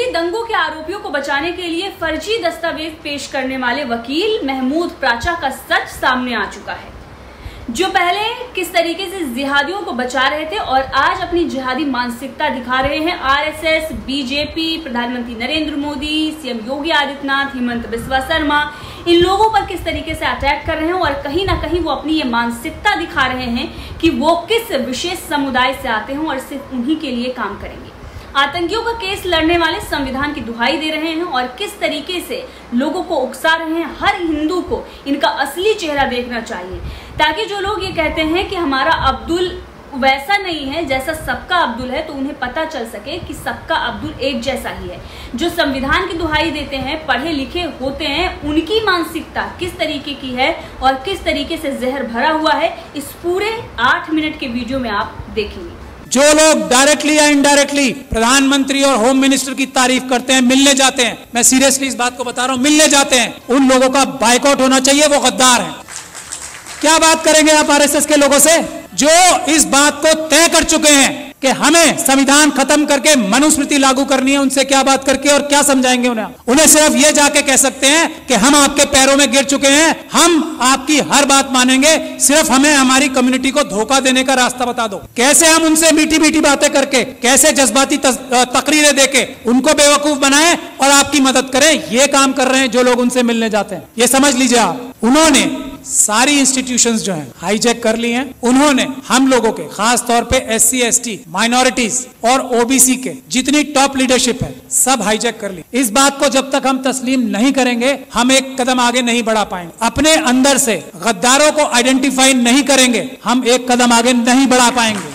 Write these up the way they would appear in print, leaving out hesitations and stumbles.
दंगों के आरोपियों को बचाने के लिए फर्जी दस्तावेज पेश करने वाले वकील महमूद प्राचा का सच सामने आ चुका है, जो पहले किस तरीके से जिहादियों को बचा रहे थे और आज अपनी जिहादी मानसिकता दिखा रहे हैं। आरएसएस, बीजेपी, प्रधानमंत्री नरेंद्र मोदी, सीएम योगी आदित्यनाथ, हेमंत बिस्वा शर्मा, इन लोगों पर किस तरीके से अटैक कर रहे हैं और कहीं ना कहीं वो अपनी ये मानसिकता दिखा रहे हैं कि वो किस विशेष समुदाय से आते हैं और सिर्फ उन्हीं के लिए काम करेंगे। आतंकियों का केस लड़ने वाले संविधान की दुहाई दे रहे हैं और किस तरीके से लोगों को उकसा रहे हैं। हर हिंदू को इनका असली चेहरा देखना चाहिए, ताकि जो लोग ये कहते हैं कि हमारा अब्दुल वैसा नहीं है जैसा सबका अब्दुल है, तो उन्हें पता चल सके कि सबका अब्दुल एक जैसा ही है। जो संविधान की दुहाई देते हैं, पढ़े लिखे होते हैं, उनकी मानसिकता किस तरीके की है और किस तरीके से जहर भरा हुआ है, इस पूरे 8 मिनट के वीडियो में आप देखेंगे। जो लोग डायरेक्टली या इनडायरेक्टली प्रधानमंत्री और होम मिनिस्टर की तारीफ करते हैं, मिलने जाते हैं, मैं सीरियसली इस बात को बता रहा हूं, मिलने जाते हैं, उन लोगों का बायकॉट होना चाहिए, वो गद्दार हैं। क्या बात करेंगे आप आरएसएस के लोगों से जो इस बात को तय कर चुके हैं कि हमें संविधान खत्म करके मनुस्मृति लागू करनी है? उनसे क्या बात करके और क्या समझाएंगे उन्हें सिर्फ ये जाके कह सकते हैं कि हम आपके पैरों में गिर चुके हैं, हम आपकी हर बात मानेंगे, सिर्फ हमें हमारी कम्युनिटी को धोखा देने का रास्ता बता दो। कैसे हम उनसे मीठी मीठी बातें करके, कैसे जज्बाती तकरीरें देके उनको बेवकूफ बनाएं और आपकी मदद करें, ये काम कर रहे हैं जो लोग उनसे मिलने जाते हैं। ये समझ लीजिए आप, उन्होंने सारी इंस्टीट्यूशंस जो हैं हाईजैक कर ली हैं। उन्होंने हम लोगों के, खास तौर पे एससी, एसटी, माइनॉरिटीज और ओबीसी के जितनी टॉप लीडरशिप है, सब हाईजैक कर ली। इस बात को जब तक हम तस्लीम नहीं करेंगे, हम एक कदम आगे नहीं बढ़ा पाएंगे। अपने अंदर से गद्दारों को आइडेंटिफाई नहीं करेंगे, हम एक कदम आगे नहीं बढ़ा पाएंगे।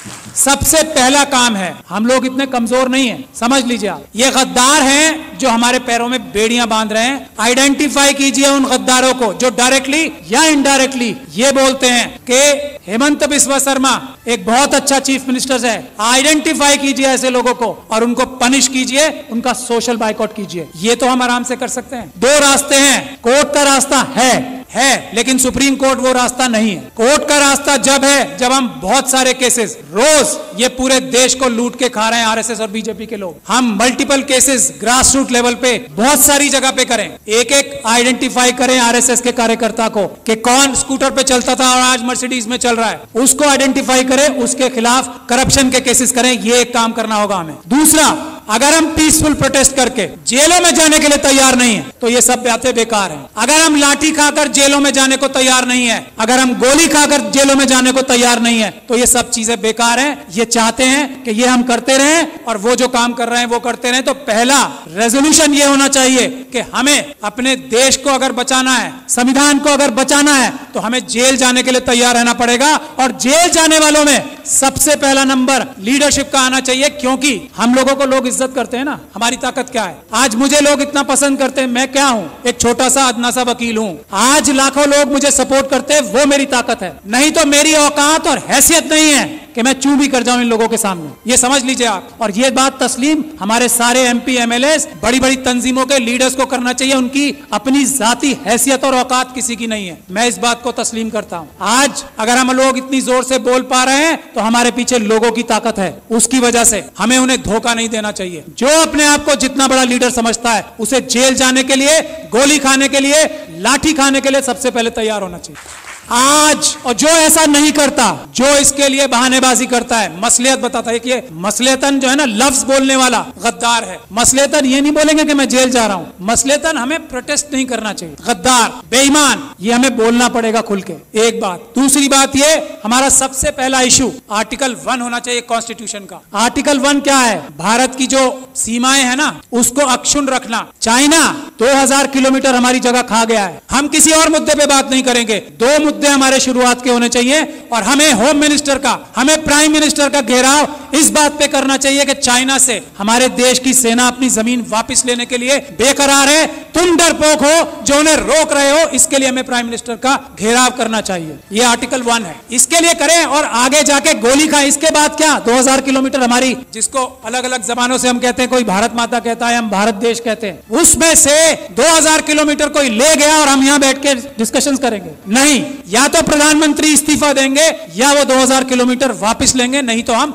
सबसे पहला काम है, हम लोग इतने कमजोर नहीं हैं, समझ लीजिए आप, ये गद्दार हैं जो हमारे पैरों में बेड़ियां बांध रहे हैं। आइडेंटिफाई कीजिए उन गद्दारों को जो डायरेक्टली या इनडायरेक्टली ये बोलते हैं कि हेमंत बिस्वा शर्मा एक बहुत अच्छा चीफ मिनिस्टर है। आइडेंटिफाई कीजिए ऐसे लोगों को और उनको पनिश कीजिए, उनका सोशल बाइकआउट कीजिए। ये तो हम आराम से कर सकते हैं। 2 रास्ते हैं, कोर्ट का रास्ता है, लेकिन सुप्रीम कोर्ट वो रास्ता नहीं है। कोर्ट का रास्ता जब है जब हम बहुत सारे केसेस, रोज ये पूरे देश को लूट के खा रहे हैं आरएसएस और बीजेपी के लोग, हम multiple cases grass root level पे बहुत सारी जगह पे करें, एक एक आइडेंटिफाई करें आरएसएस के कार्यकर्ता को कि कौन स्कूटर पे चलता था और आज मर्सिडीज में चल रहा है, उसको आइडेंटिफाई करें, उसके खिलाफ करप्शन के केसेस करें। ये एक काम करना होगा हमें। दूसरा, अगर हम पीसफुल प्रोटेस्ट करके जेलों में जाने के लिए तैयार नहीं है तो ये सब बातें बेकार हैं। अगर हम लाठी खाकर जेलों में जाने को तैयार नहीं है, अगर हम गोली खाकर जेलों में जाने को तैयार नहीं है, तो ये सब चीजें बेकार हैं। ये चाहते हैं कि ये हम करते रहें और वो जो काम कर रहे हैं वो करते रहें। तो पहला रेजोल्यूशन ये होना चाहिए कि हमें अपने देश को अगर बचाना है, संविधान को अगर बचाना है, तो हमें जेल जाने के लिए तैयार रहना पड़ेगा। और जेल जाने वालों में सबसे पहला नंबर लीडरशिप का आना चाहिए, क्योंकि हम लोगों को लोग इज्जत करते हैं ना, हमारी ताकत क्या है। आज मुझे लोग इतना पसंद करते हैं, मैं क्या हूं, एक छोटा सा अदना सा वकील हूं। आज लाखों लोग मुझे सपोर्ट करते हैं, वो मेरी ताकत है। नहीं तो मेरी औकात और हैसियत नहीं है कि मैं चू भी कर जाऊं इन लोगों के सामने। ये समझ लीजिए आप। और ये बात तस्लीम हमारे सारे एमपी, एमएलए, बड़ी बड़ी तंजीमों के लीडर्स को करना चाहिए। उनकी अपनी जाती हैसियत और औकात किसी की नहीं है, मैं इस बात को तस्लीम करता हूं। आज अगर हम लोग इतनी जोर से बोल पा रहे हैं तो हमारे पीछे लोगों की ताकत है। उसकी वजह से हमें उन्हें धोखा नहीं देना चाहिए। जो अपने आप को जितना बड़ा लीडर समझता है, उसे जेल जाने के लिए, गोली खाने के लिए, लाठी खाने के लिए सबसे पहले तैयार होना चाहिए आज। और जो ऐसा नहीं करता, जो इसके लिए बहानेबाजी करता है, मसलियत बताता है कि ये मसलियतन जो है ना, लफ्ज बोलने वाला गद्दार है। मसलियतन ये नहीं बोलेंगे कि मैं जेल जा रहा हूं, मसलियतन हमें प्रोटेस्ट नहीं करना चाहिए। गद्दार, बेईमान, ये हमें बोलना पड़ेगा खुल के। एक बात। दूसरी बात, ये हमारा सबसे पहला इशू आर्टिकल 1 होना चाहिए कॉन्स्टिट्यूशन का। आर्टिकल 1 क्या है? भारत की जो सीमाएं है ना, उसको अक्षुण्ण रखना। चाइना 2000 किलोमीटर हमारी जगह खा गया है। हम किसी और मुद्दे पे बात नहीं करेंगे, 2 मुद्दे हमारे शुरुआत के होने चाहिए। और हमें होम मिनिस्टर का, हमें प्राइम मिनिस्टर का घेराव इस बात पे करना चाहिए कि चाइना से हमारे देश की सेना अपनी जमीन वापस लेने के लिए बेकरार है। तुम डरपोक हो जो उन्हें रोक रहे हो, इसके लिए हमें प्राइम मिनिस्टर का घेराव करना चाहिए। ये आर्टिकल 1 है, इसके लिए करें। और आगे जाके गोली खाएं। इसके बाद क्या, 2000 किलोमीटर हमारी, जिसको अलग अलग जबानों से हम कहते हैं, कोई भारत माता कहता है, हम भारत देश कहते हैं, उसमें से 2000 किलोमीटर कोई ले गया और हम यहां बैठ के डिस्कशन करेंगे? नहीं। या तो प्रधानमंत्री इस्तीफा देंगे या वो 2000 किलोमीटर वापस लेंगे, नहीं तो हम मार्च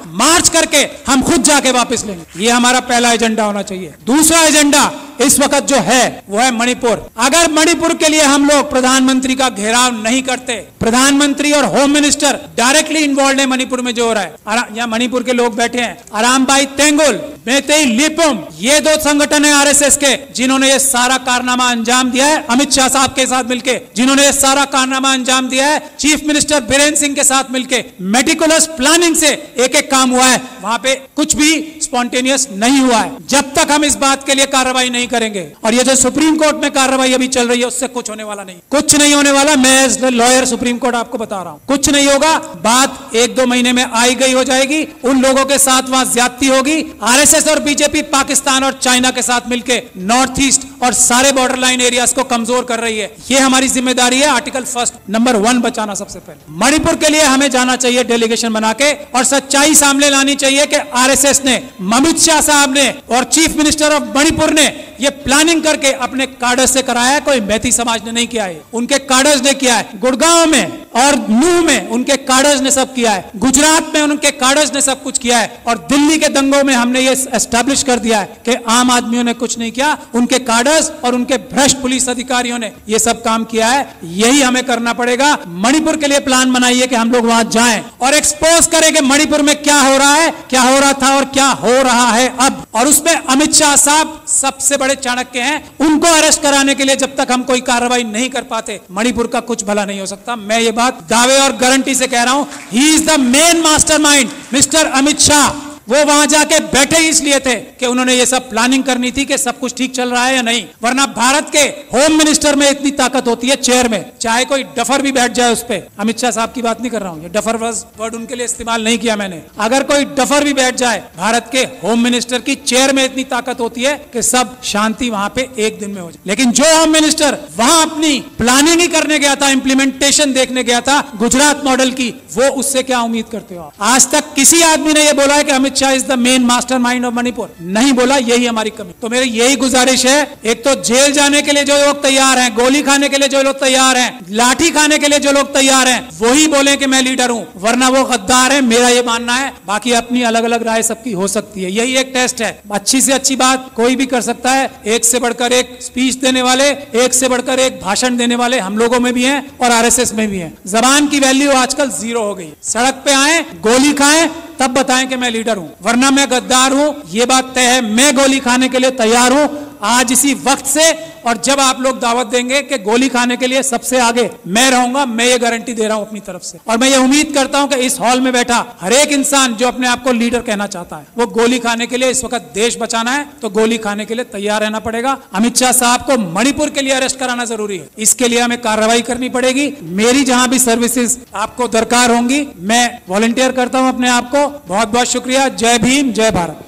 जांच करके हम खुद जाके वापस लेंगे। ये हमारा पहला एजेंडा होना चाहिए। दूसरा एजेंडा इस वक्त जो है वो है मणिपुर। अगर मणिपुर के लिए हम लोग प्रधानमंत्री का घेराव नहीं करते, प्रधानमंत्री और होम मिनिस्टर डायरेक्टली इन्वॉल्व है मणिपुर में जो हो रहा है। यहाँ मणिपुर के लोग बैठे हैं, अरामबाई तेंगुल, मेतेई लिपुम, ये दो संगठन है आरएसएस के जिन्होंने ये सारा कारनामा अंजाम दिया है। अमित शाह साहब के साथ मिलकर जिन्होंने ये सारा कारनामा अंजाम दिया है, चीफ मिनिस्टर बीरेन्द्र सिंह के साथ मिलकर मेटिकुलस प्लानिंग से एक एक काम हुआ है। वहां पे कुछ भी स्पॉन्टेनियस नहीं हुआ है। जब तक हम इस बात के लिए कार्रवाई नहीं करेंगे, और ये जो सुप्रीम कोर्ट में कार्रवाई अभी चल रही है उससे कुछ होने वाला नहीं, कुछ नहीं होने वाला। मैं एज लॉयर सुप्रीम कोर्ट आपको बता रहा हूं, कुछ नहीं होगा। बात 1-2 महीने में आई गई हो जाएगी। उन लोगों के साथ वहां ज्यादती होगी। आरएसएस और बीजेपी पाकिस्तान और चाइना के साथ मिलकर नॉर्थ ईस्ट और सारे बॉर्डर लाइन एरियाज को कमजोर कर रही है। ये हमारी जिम्मेदारी है। आर्टिकल 1 नंबर 1 बचाना सबसे पहले। मणिपुर के लिए हमें जाना चाहिए डेलीगेशन बना के, और सच्चाई सामने लानी चाहिए कि आरएसएस ने, अमित शाह साहब ने और चीफ मिनिस्टर ऑफ मणिपुर ने ये प्लानिंग करके अपने कार्डर्स से कराया है। कोई मैती समाज ने नहीं किया है, उनके कार्डर्स ने किया है। गुड़गांव में और नूह में उनके कार्डर्स ने सब किया है। गुजरात में उनके कार्डर्स ने सब कुछ किया है। और दिल्ली के दंगों में हमने ये एस्टैब्लिश कर दिया है कि आम आदमियों ने कुछ नहीं किया, उनके कार्डर्स और उनके भ्रष्ट पुलिस अधिकारियों ने ये सब काम किया है। यही हमें करना पड़ेगा। मणिपुर के लिए प्लान बनाइए कि हम लोग वहां जाएं और एक्सपोज करें कि मणिपुर में क्या हो रहा है, क्या हो रहा था और क्या हो रहा है अब। और उसमें अमित शाह साहब सबसे बड़े चाणक्य हैं। उनको अरेस्ट कराने के लिए जब तक हम कोई कार्रवाई नहीं कर पाते, मणिपुर का कुछ भला नहीं हो सकता। मैं ये बात दावे और गारंटी से कह रहा हूं। He is the main mastermind, mister Amit Shah. वो वहां जाके बैठे ही इसलिए थे कि उन्होंने ये सब प्लानिंग करनी थी कि सब कुछ ठीक चल रहा है या नहीं। वरना भारत के होम मिनिस्टर में इतनी ताकत होती है चेयर में, चाहे कोई डफर भी बैठ जाए उस पे। अमित शाह साहब की बात नहीं कर रहा हूं, ये डफर वर्ड उनके लिए इस्तेमाल नहीं किया मैंने। अगर कोई डफर भी बैठ जाए, भारत के होम मिनिस्टर की चेयर में इतनी ताकत होती है कि सब शांति वहां पे एक दिन में हो जाए। लेकिन जो होम मिनिस्टर वहां अपनी प्लानिंग ही करने गया था, इंप्लीमेंटेशन देखने गया था गुजरात मॉडल की, वो उससे क्या उम्मीद करते हो? आज तक किसी आदमी ने यह बोला है कि Amit Shah is the main mastermind of Manipur? नहीं बोला। यही हमारी कमी। तो मेरी यही गुजारिश है, एक तो जेल जाने के लिए जो लोग तैयार हैं, गोली खाने के लिए जो लोग तैयार हैं, लाठी खाने के लिए जो लोग तैयार हैं, वही बोले कि मैं लीडर हूं, वरना वो गद्दार है। मेरा ये मानना है। बाकी अपनी अलग अलग राय सबकी हो सकती है। यही एक टेस्ट है। अच्छी से अच्छी बात कोई भी कर सकता है। एक से बढ़कर एक स्पीच देने वाले, एक से बढ़कर एक भाषण देने वाले हम लोगों में भी हैं और आरएसएस में भी हैं। जबान की वैल्यू आजकल 0 हो गई। सड़क पे आए, गोली खाएं, तब बताएं कि मैं लीडर हूं, वरना मैं गद्दार हूं। ये बात तय है। मैं गोली खाने के लिए तैयार हूं आज इसी वक्त से। और जब आप लोग दावत देंगे कि गोली खाने के लिए सबसे आगे मैं रहूंगा, मैं ये गारंटी दे रहा हूं अपनी तरफ से। और मैं ये उम्मीद करता हूं कि इस हॉल में बैठा हर एक इंसान जो अपने आप को लीडर कहना चाहता है, वो गोली खाने के लिए, इस वक्त देश बचाना है तो गोली खाने के लिए तैयार रहना पड़ेगा। अमित शाह साहब को मणिपुर के लिए अरेस्ट कराना जरूरी है। इसके लिए हमें कार्रवाई करनी पड़ेगी। मेरी जहां भी सर्विसेज आपको दरकार होंगी, मैं वॉलंटियर करता हूं अपने आप को। बहुत बहुत शुक्रिया। जय भीम, जय भारत।